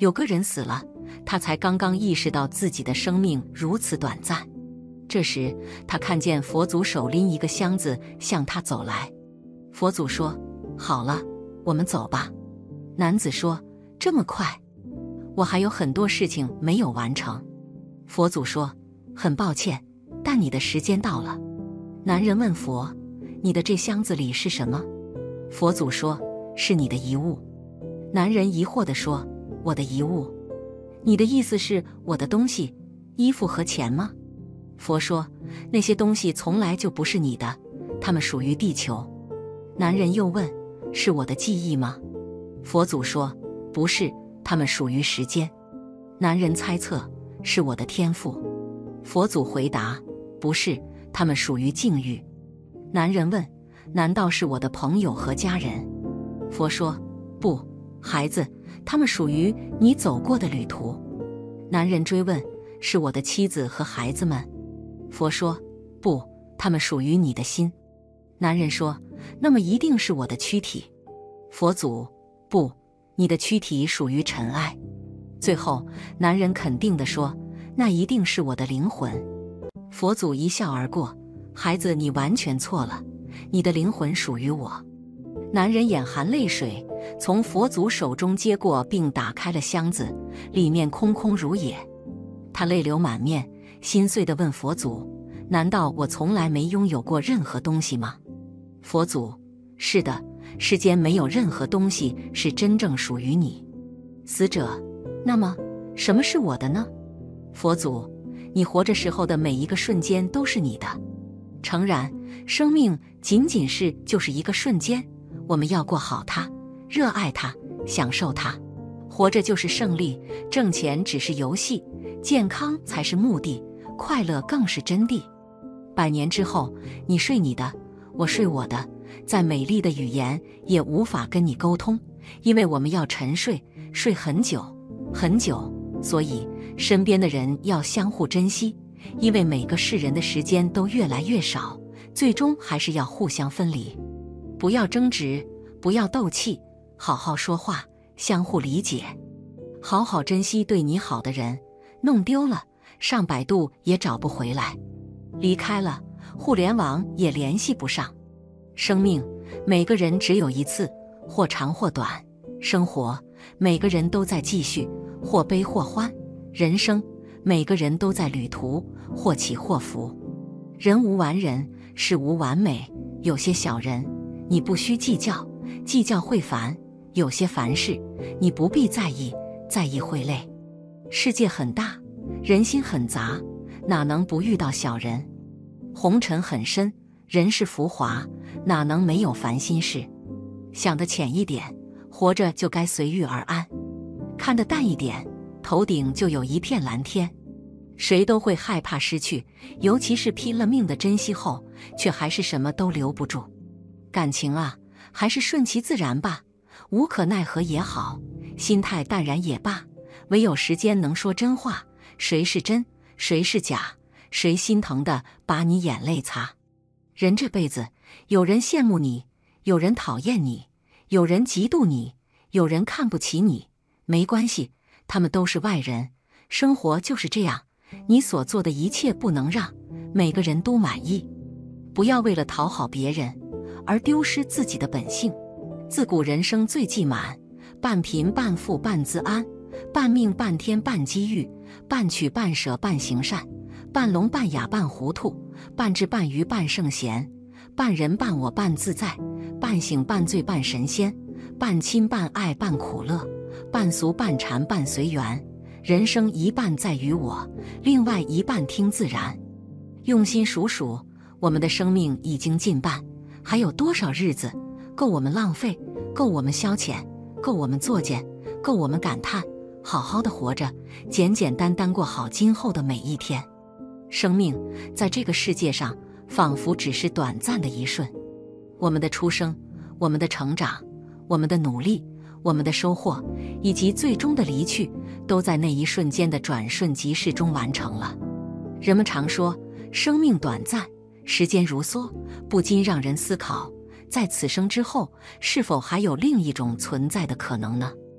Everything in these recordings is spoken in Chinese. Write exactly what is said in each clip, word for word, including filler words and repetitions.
有个人死了，他才刚刚意识到自己的生命如此短暂。这时，他看见佛祖手拎一个箱子向他走来。佛祖说：“好了，我们走吧。”男子说：“这么快？我还有很多事情没有完成。”佛祖说：“很抱歉，但你的时间到了。”男人问佛：“你的这箱子里是什么？”佛祖说：“是你的遗物。”男人疑惑地说：“我的遗物？你的意思是我的东西，衣服和钱吗？”佛说：“那些东西从来就不是你的，它们属于地球。”男人又问：“是我的记忆吗？”佛祖说：“不是，它们属于时间。”男人猜测：“是我的天赋。”佛祖回答：“不是，它们属于境遇。”男人问：“难道是我的朋友和家人？”佛说：“不，孩子，他们属于你走过的旅途。”男人追问：“是我的妻子和孩子们？”佛说：“不，他们属于你的心。”男人说：“那么一定是我的躯体。”佛祖：“不，你的躯体属于尘埃。”最后，男人肯定地说：“那一定是我的灵魂。”佛祖一笑而过：“孩子，你完全错了，你的灵魂属于我。”男人眼含泪水，从佛祖手中接过并打开了箱子，里面空空如也。他泪流满面，心碎地问佛祖：“难道我从来没拥有过任何东西吗？”佛祖：“是的，世间没有任何东西是真正属于你。”死者：“那么，什么是我的呢？”佛祖：“你活着时候的每一个瞬间都是你的。诚然，生命仅仅是就是一个瞬间，我们要过好它，热爱它，享受它。活着就是胜利，挣钱只是游戏，健康才是目的，快乐更是真谛。百年之后，你睡你的，我睡我的，再美丽的语言也无法跟你沟通，因为我们要沉睡，睡很久很久。所以身边的人要相互珍惜，因为每个世人的时间都越来越少，最终还是要互相分离。不要争执，不要斗气，好好说话，相互理解，好好珍惜对你好的人。弄丢了，上百度也找不回来；离开了，互联网也联系不上。生命，每个人只有一次，或长或短。生活，每个人都在继续，或悲或欢。人生，每个人都在旅途，或起或伏。人无完人，事无完美。有些小人，你不需计较，计较会烦；有些凡事，你不必在意，在意会累。世界很大，人心很杂，哪能不遇到小人？红尘很深，人世浮华，哪能没有烦心事？想得浅一点，活着就该随遇而安；看得淡一点，头顶就有一片蓝天。谁都会害怕失去，尤其是拼了命的珍惜后，却还是什么都留不住。感情啊，还是顺其自然吧，无可奈何也好，心态淡然也罢。唯有时间能说真话，谁是真，谁是假，谁心疼的把你眼泪擦。人这辈子，有人羡慕你，有人讨厌你，有人嫉妒你，有人看不起你，没关系，他们都是外人。生活就是这样，你所做的一切不能让每个人都满意。不要为了讨好别人而丢失自己的本性。自古人生最忌满，半贫半富半自安，半命半天半机遇，半取半舍半行善，半聋半哑半糊涂，半智半愚半圣贤，半人半我半自在，半醒半醉半神仙，半亲半爱半苦乐，半俗半禅半随缘。人生一半在于我，另外一半听自然。用心数数，我们的生命已经近半，还有多少日子够我们浪费，够我们消遣，够我们作践，够我们感叹。好好的活着，简简单单过好今后的每一天。生命在这个世界上仿佛只是短暂的一瞬，我们的出生，我们的成长，我们的努力，我们的收获，以及最终的离去，都在那一瞬间的转瞬即逝中完成了。人们常说生命短暂，时间如梭，不禁让人思考，在此生之后，是否还有另一种存在的可能呢？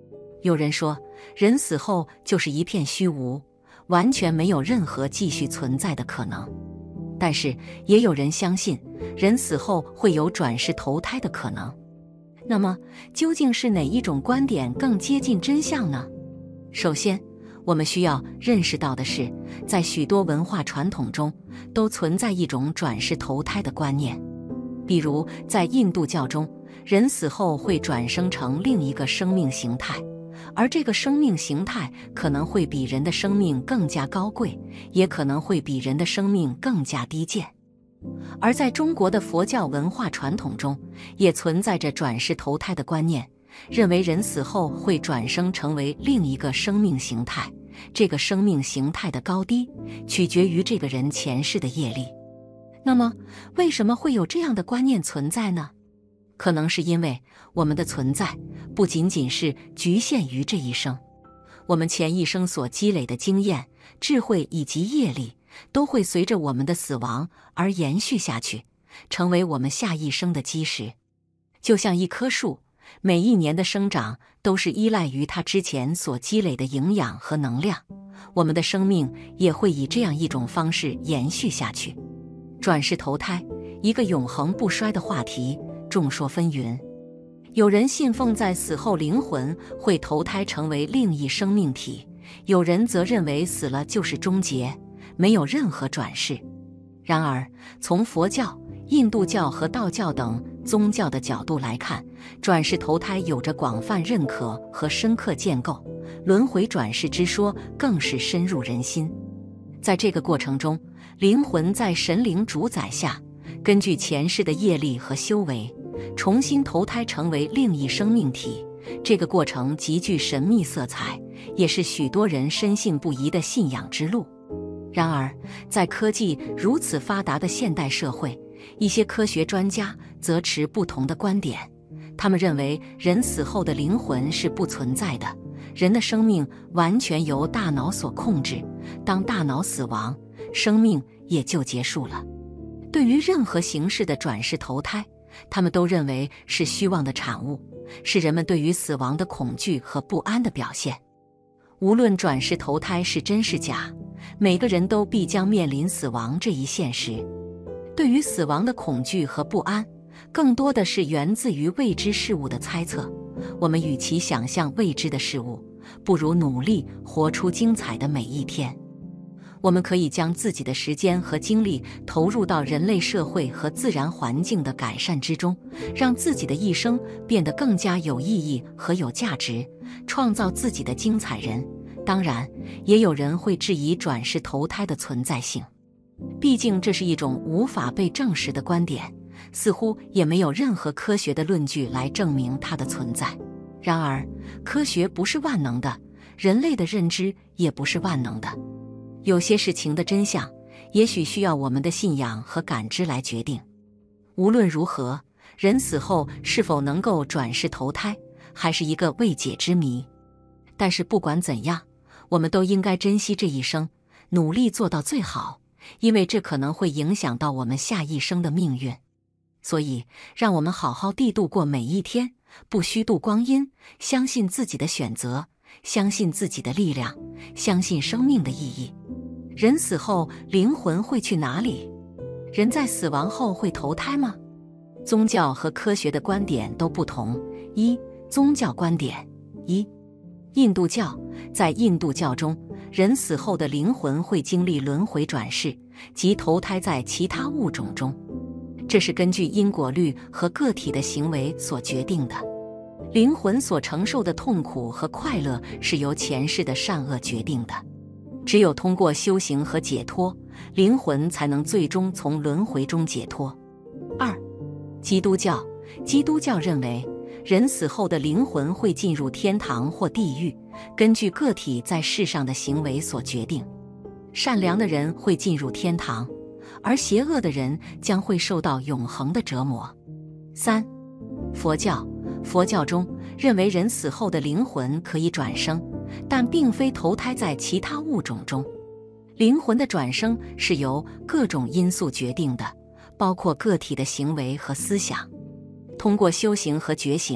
有人说，人死后就是一片虚无，完全没有任何继续存在的可能。但是也有人相信，人死后会有转世投胎的可能。那么，究竟是哪一种观点更接近真相呢？首先，我们需要认识到的是，在许多文化传统中，都存在一种转世投胎的观念。比如，在印度教中，人死后会转生成另一个生命形态，而这个生命形态可能会比人的生命更加高贵，也可能会比人的生命更加低贱。而在中国的佛教文化传统中，也存在着转世投胎的观念，认为人死后会转生成为另一个生命形态，这个生命形态的高低取决于这个人前世的业力。那么，为什么会有这样的观念存在呢？可能是因为我们的存在不仅仅是局限于这一生，我们前一生所积累的经验、智慧以及业力，都会随着我们的死亡而延续下去，成为我们下一生的基石。就像一棵树，每一年的生长都是依赖于它之前所积累的营养和能量，我们的生命也会以这样一种方式延续下去。转世投胎，一个永恒不衰的话题，众说纷纭。有人信奉在死后灵魂会投胎成为另一生命体，有人则认为死了就是终结，没有任何转世。然而，从佛教、印度教和道教等宗教的角度来看，转世投胎有着广泛认可和深刻建构，轮回转世之说更是深入人心。在这个过程中，灵魂在神灵主宰下，根据前世的业力和修为，重新投胎成为另一生命体。这个过程极具神秘色彩，也是许多人深信不疑的信仰之路。然而，在科技如此发达的现代社会，一些科学专家则持不同的观点。他们认为，人死后的灵魂是不存在的，人的生命完全由大脑所控制，当大脑死亡，生命也就结束了。对于任何形式的转世投胎，他们都认为是虚妄的产物，是人们对于死亡的恐惧和不安的表现。无论转世投胎是真是假，每个人都必将面临死亡这一现实。对于死亡的恐惧和不安，更多的是源自于未知事物的猜测。我们与其想象未知的事物，不如努力活出精彩的每一天。我们可以将自己的时间和精力投入到人类社会和自然环境的改善之中，让自己的一生变得更加有意义和有价值，创造自己的精彩人。当然，也有人会质疑转世投胎的存在性，毕竟这是一种无法被证实的观点，似乎也没有任何科学的论据来证明它的存在。然而，科学不是万能的，人类的认知也不是万能的。有些事情的真相，也许需要我们的信仰和感知来决定。无论如何，人死后是否能够转世投胎，还是一个未解之谜。但是不管怎样，我们都应该珍惜这一生，努力做到最好，因为这可能会影响到我们下一生的命运。所以，让我们好好地度过每一天，不虚度光阴，相信自己的选择，相信自己的力量，相信生命的意义。人死后，灵魂会去哪里？人在死亡后会投胎吗？宗教和科学的观点都不同。一、宗教观点。一、印度教。在印度教中，人死后的灵魂会经历轮回转世，即投胎在其他物种中。这是根据因果律和个体的行为所决定的。灵魂所承受的痛苦和快乐是由前世的善恶决定的。只有通过修行和解脱，灵魂才能最终从轮回中解脱。二、基督教。基督教认为，人死后的灵魂会进入天堂或地狱，根据个体在世上的行为所决定。善良的人会进入天堂，而邪恶的人将会受到永恒的折磨。三、佛教。佛教中认为人死后的灵魂可以转生，但并非投胎在其他物种中。灵魂的转生是由各种因素决定的，包括个体的行为和思想。通过修行和觉醒，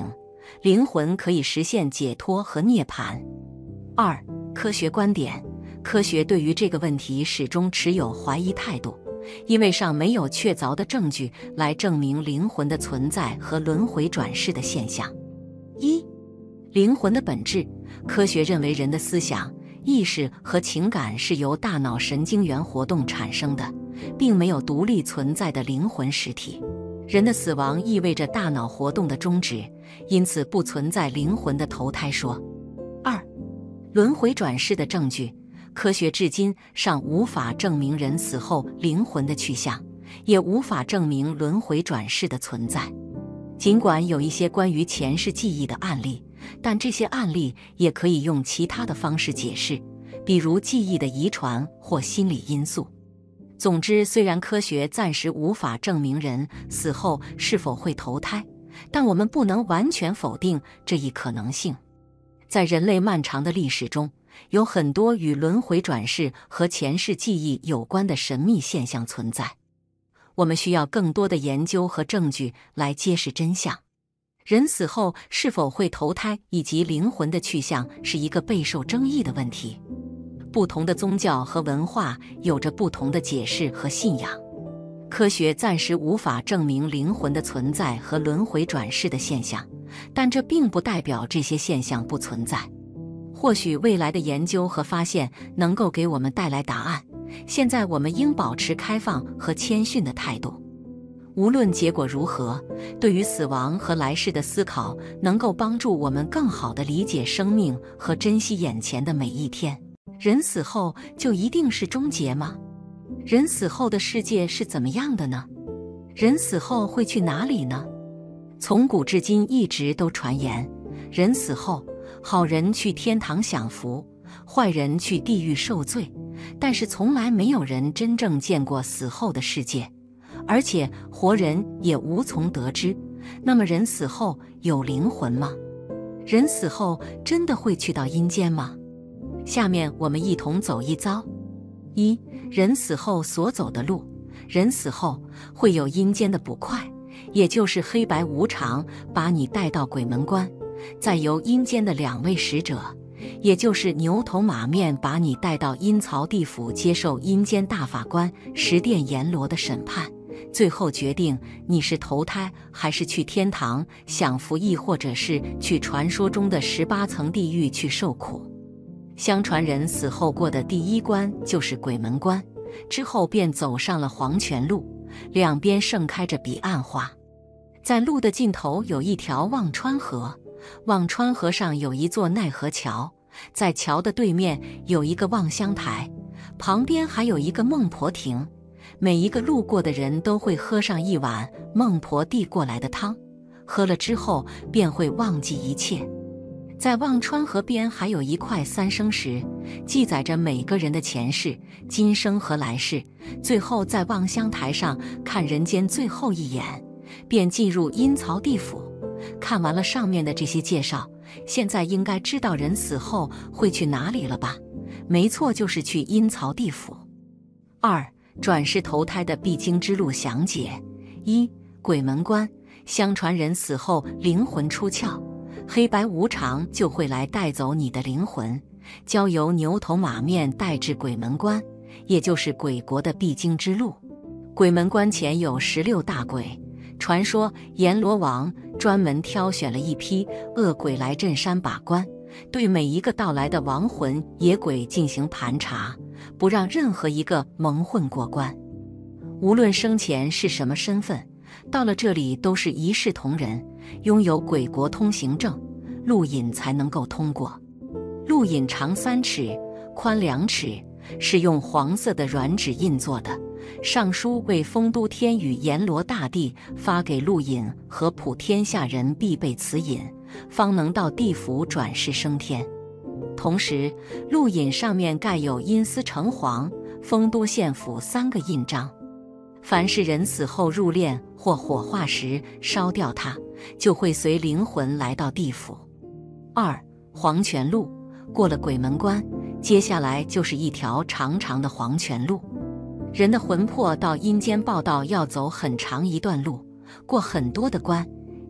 灵魂可以实现解脱和涅槃。二、科学观点。科学对于这个问题始终持有怀疑态度，因为尚没有确凿的证据来证明灵魂的存在和轮回转世的现象。一、灵魂的本质。科学认为人的思想、意识和情感是由大脑神经元活动产生的，并没有独立存在的灵魂实体。人的死亡意味着大脑活动的终止，因此不存在灵魂的投胎说。二、轮回转世的证据。科学至今尚无法证明人死后灵魂的去向，也无法证明轮回转世的存在。尽管有一些关于前世记忆的案例，但这些案例也可以用其他的方式解释，比如记忆的遗传或心理因素。总之，虽然科学暂时无法证明人死后是否会投胎，但我们不能完全否定这一可能性。在人类漫长的历史中，有很多与轮回转世和前世记忆有关的神秘现象存在。我们需要更多的研究和证据来揭示真相。人死后是否会投胎以及灵魂的去向是一个备受争议的问题。不同的宗教和文化有着不同的解释和信仰。科学暂时无法证明灵魂的存在和轮回转世的现象，但这并不代表这些现象不存在。或许未来的研究和发现能够给我们带来答案，现在我们应保持开放和谦逊的态度。无论结果如何，对于死亡和来世的思考能够帮助我们更好地理解生命和珍惜眼前的每一天。人死后就一定是终结吗？人死后的世界是怎么样的呢？人死后会去哪里呢？从古至今一直都传言，人死后，好人去天堂享福，坏人去地狱受罪，但是从来没有人真正见过死后的世界，而且活人也无从得知。那么人死后有灵魂吗？人死后真的会去到阴间吗？下面我们一同走一遭。一、人死后所走的路。人死后会有阴间的捕快，也就是黑白无常，把你带到鬼门关，再由阴间的两位使者，也就是牛头马面，把你带到阴曹地府，接受阴间大法官十殿阎罗的审判，最后决定你是投胎还是去天堂享福，亦或者是去传说中的十八层地狱去受苦。相传人死后过的第一关就是鬼门关，之后便走上了黄泉路，两边盛开着彼岸花。在路的尽头有一条忘川河，忘川河上有一座奈何桥，在桥的对面有一个望乡台，旁边还有一个孟婆亭。每一个路过的人都会喝上一碗孟婆递过来的汤，喝了之后便会忘记一切。在忘川河边还有一块三生石，记载着每个人的前世、今生和来世。最后在望乡台上看人间最后一眼，便进入阴曹地府。看完了上面的这些介绍，现在应该知道人死后会去哪里了吧？没错，就是去阴曹地府。二、转世投胎的必经之路详解。一、鬼门关。相传人死后灵魂出窍，黑白无常就会来带走你的灵魂，交由牛头马面带至鬼门关，也就是鬼国的必经之路。鬼门关前有十六大鬼，传说阎罗王专门挑选了一批恶鬼来镇山把关，对每一个到来的亡魂野鬼进行盘查，不让任何一个蒙混过关。无论生前是什么身份，到了这里都是一视同仁，拥有鬼国通行证，路引才能够通过。路引长三尺，宽两尺，是用黄色的软纸印做的，上书为丰都天宇阎罗大帝发给路引和普天下人必备此引，方能到地府转世升天。同时，路引上面盖有阴司城隍、丰都县府三个印章。凡是人死后入殓或火化时烧掉它，就会随灵魂来到地府。二、黄泉路。过了鬼门关，接下来就是一条长长的黄泉路。人的魂魄到阴间报道要走很长一段路，过很多的关，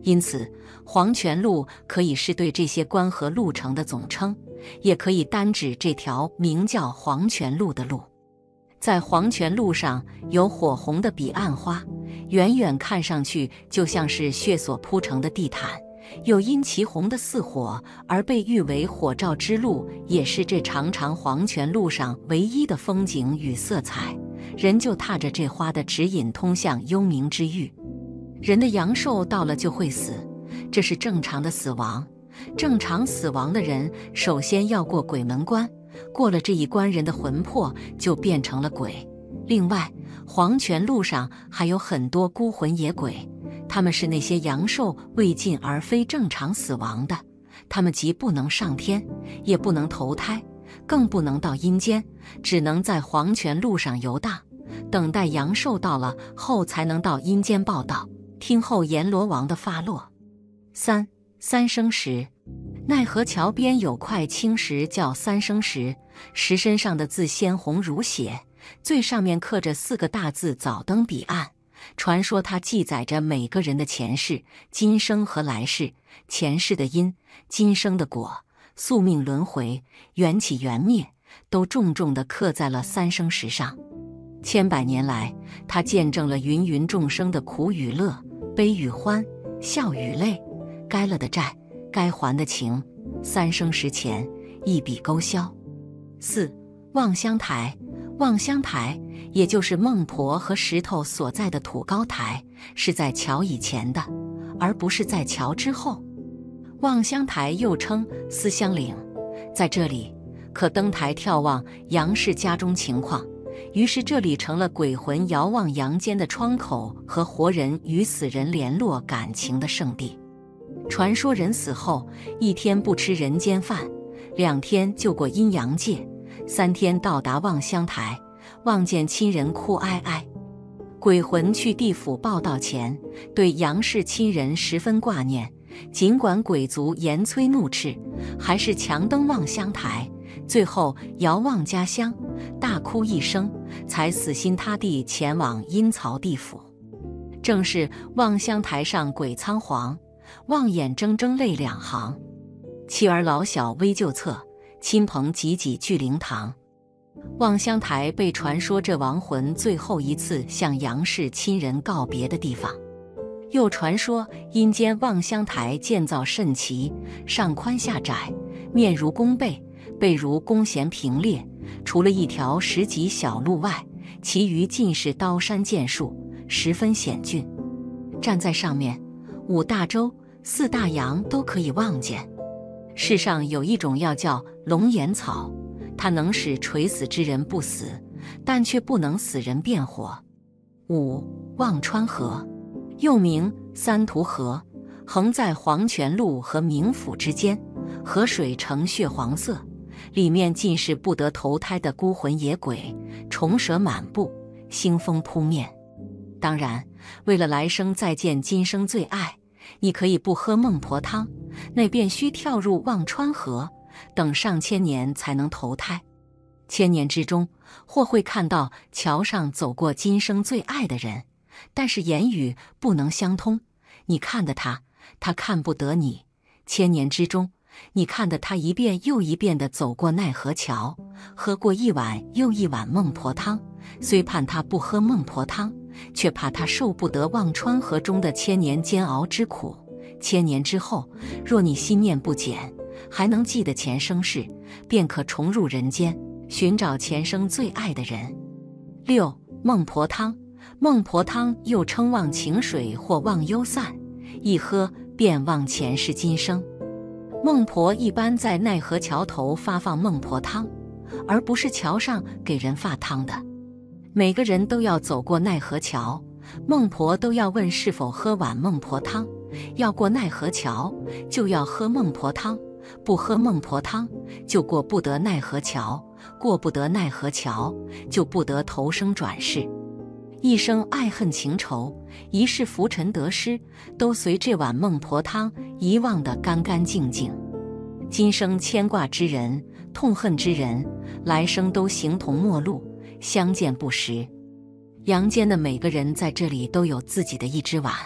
因此，黄泉路可以是对这些关河路程的总称，也可以单指这条名叫黄泉路的路。在黄泉路上有火红的彼岸花，远远看上去就像是血所铺成的地毯，又因其红得似火而被誉为火照之路，也是这长长黄泉路上唯一的风景与色彩。人就踏着这花的指引通向幽冥之域。人的阳寿到了就会死，这是正常的死亡。正常死亡的人首先要过鬼门关，过了这一关，人的魂魄就变成了鬼。另外，黄泉路上还有很多孤魂野鬼，他们是那些阳寿未尽而非正常死亡的，他们既不能上天，也不能投胎，更不能到阴间，只能在黄泉路上游荡，等待阳寿到了后才能到阴间报道，听候阎罗王的发落。三三生石，奈何桥边有块青石叫三生石，石身上的字鲜红如血，最上面刻着四个大字早登彼岸。传说它记载着每个人的前世、今生和来世，前世的因，今生的果，宿命轮回，缘起缘灭，都重重地刻在了三生石上。千百年来，它见证了芸芸众生的苦与乐、悲与欢、笑与泪，该了的债，该还的情，三生石前一笔勾销。四望乡台，望乡台也就是孟婆和石头所在的土高台，是在桥以前的，而不是在桥之后。望乡台又称思乡岭，在这里可登台眺望阳世家中情况，于是这里成了鬼魂遥望阳间的窗口和活人与死人联络感情的圣地。传说人死后一天不吃人间饭，两天就过阴阳界，三天到达望乡台，望见亲人哭哀哀。鬼魂去地府报道前，对阳世亲人十分挂念，尽管鬼族严催怒斥，还是强登望乡台，最后遥望家乡，大哭一声，才死心塌地前往阴曹地府。正是望乡台上鬼仓皇，望眼睁睁泪两行。妻儿老小危旧侧，亲朋济济聚灵堂。望乡台被传说这亡魂最后一次向阳世亲人告别的地方。又传说阴间望乡台建造甚奇，上宽下窄，面如弓背，背如弓弦平列，除了一条石级小路外，其余尽是刀山剑树，十分险峻。站在上面，五大洲、四大洋都可以望见。世上有一种药叫龙眼草，它能使垂死之人不死，但却不能使人变活。五望川河，又名三途河，横在黄泉路和冥府之间，河水呈血黄色，里面尽是不得投胎的孤魂野鬼，虫蛇满布，腥风扑面。当然，为了来生再见今生最爱，你可以不喝孟婆汤，那便须跳入忘川河，等上千年才能投胎。千年之中，或会看到桥上走过今生最爱的人，但是言语不能相通，你看得他，他看不得你。千年之中，你看得他一遍又一遍地走过奈何桥，喝过一碗又一碗孟婆汤，虽盼他不喝孟婆汤，却怕他受不得忘川河中的千年煎熬之苦。千年之后，若你心念不减，还能记得前生事，便可重入人间，寻找前生最爱的人。六孟婆汤，孟婆汤又称忘情水或忘忧散，一喝便忘前世今生。孟婆一般在奈何桥头发放孟婆汤，而不是桥上给人发汤的。每个人都要走过奈何桥，孟婆都要问是否喝碗孟婆汤，要过奈何桥就要喝孟婆汤，不喝孟婆汤就过不得奈何桥，过不得奈何桥就不得投生转世。一生爱恨情仇，一世浮沉得失，都随这碗孟婆汤遗忘得干干净净。今生牵挂之人，痛恨之人，来生都形同陌路，相见不识。阳间的每个人在这里都有自己的一只碗，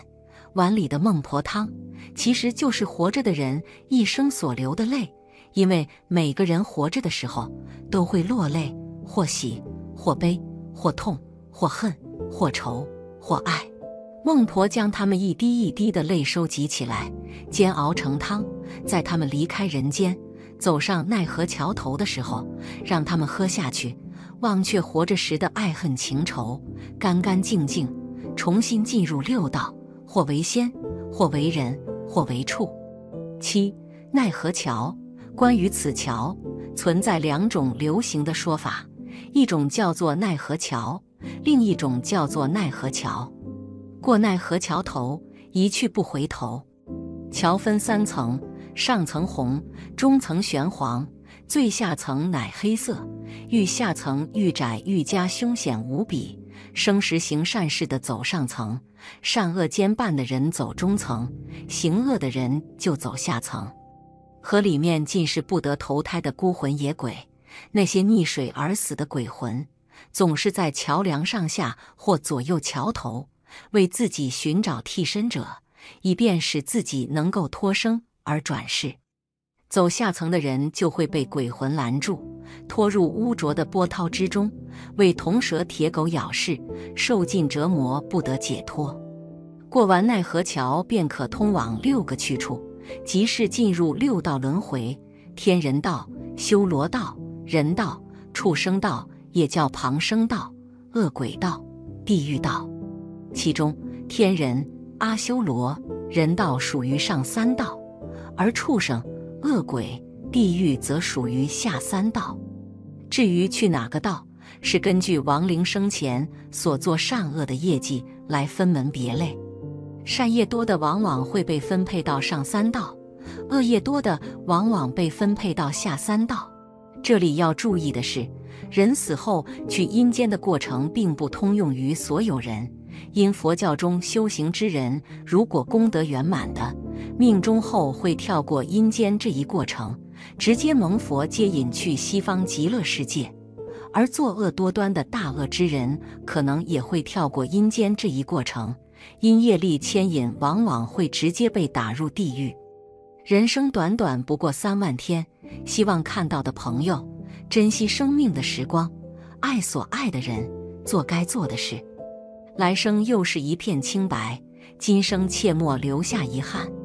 碗里的孟婆汤，其实就是活着的人一生所流的泪。因为每个人活着的时候都会落泪，或喜，或悲，或痛，或恨，或愁，或爱。孟婆将他们一滴一滴的泪收集起来，煎熬成汤，在他们离开人间，走上奈何桥头的时候，让他们喝下去，忘却活着时的爱恨情仇，干干净净，重新进入六道，或为仙，或为人，或为畜。七、奈何桥。关于此桥，存在两种流行的说法，一种叫做奈何桥，另一种叫做奈何桥。过奈何桥头，一去不回头。桥分三层，上层红，中层玄黄，最下层乃黑色，愈下层愈窄愈加凶险无比。生时行善事的走上层，善恶兼办的人走中层，行恶的人就走下层。河里面尽是不得投胎的孤魂野鬼，那些溺水而死的鬼魂，总是在桥梁上下或左右桥头，为自己寻找替身者，以便使自己能够脱生而转世。走下层的人就会被鬼魂拦住，拖入污浊的波涛之中，为铜蛇铁狗咬噬，受尽折磨，不得解脱。过完奈何桥，便可通往六个去处，即是进入六道轮回：天人道、修罗道、人道、畜生道，也叫旁生道、恶鬼道、地狱道。其中天人、阿修罗、人道属于上三道，而畜生、恶鬼、地狱则属于下三道。至于去哪个道，是根据亡灵生前所做善恶的业绩来分门别类。善业多的往往会被分配到上三道，恶业多的往往被分配到下三道。这里要注意的是，人死后去阴间的过程并不通用于所有人，因佛教中修行之人如果功德圆满的，命终后会跳过阴间这一过程，直接蒙佛接引去西方极乐世界。而作恶多端的大恶之人，可能也会跳过阴间这一过程，因业力牵引，往往会直接被打入地狱。人生短短不过三万天，希望看到的朋友，珍惜生命的时光，爱所爱的人，做该做的事。来生又是一片清白，今生切莫留下遗憾。